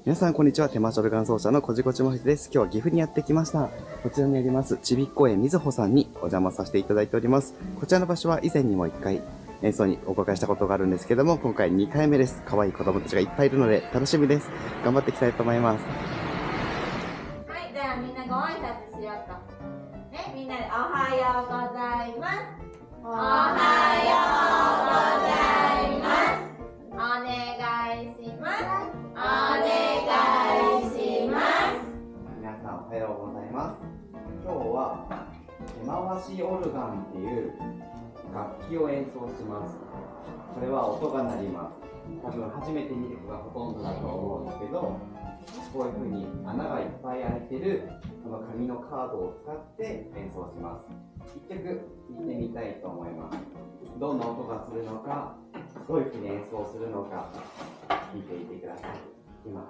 皆さんこんにちは。手間ショルガン奏者のこじこちもひです。今日は岐阜にやってきました。こちらにありますちびっこ園みずほさんにお邪魔させていただいております。こちらの場所は以前にも1回演奏にお伺いしたことがあるんですけども、今回2回目です。可愛い子供たちがいっぱいいるので楽しみです。頑張っていきたいと思います。 はい、じゃあみんなご挨拶しようと。ね、みんなでおはようございます。おはようございます。お願いします。お願いします。 皆さんおはようございます。今日は手回しオルガンっていう楽器を演奏します。これは音が鳴ります。多分初めて見る子がほとんどだと思うんですけど、こういう風に穴がいっぱい開いてるこの紙のカードを使って演奏します。一曲弾いてみたいと思います。どんな音がするのか、どういう風に演奏するのか弾いてみてください。今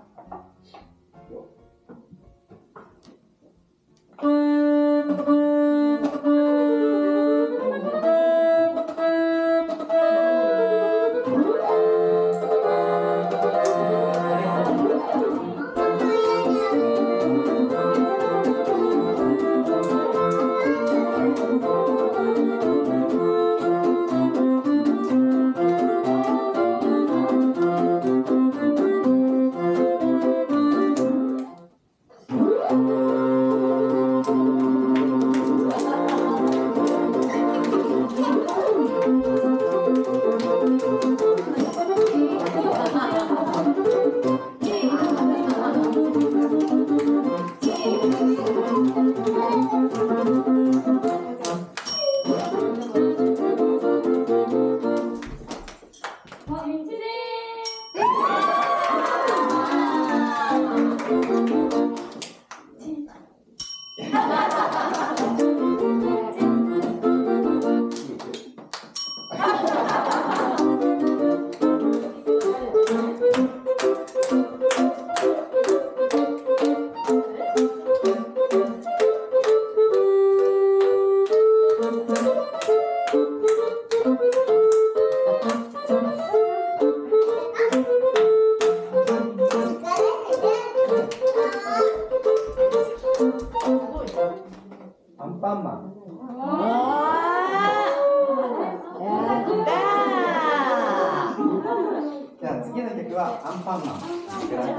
アンパンマン。じゃあ次の曲はアンパンマン。くださ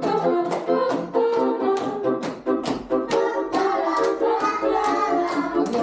い。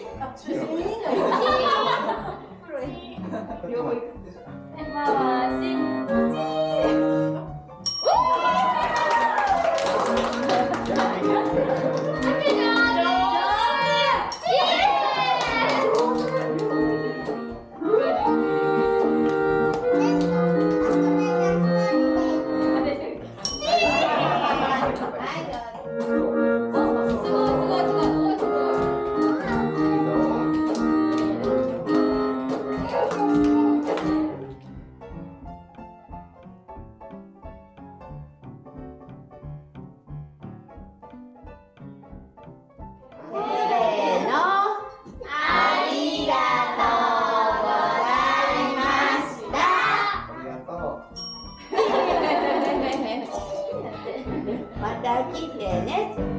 両方いく。 手回し。また来てね。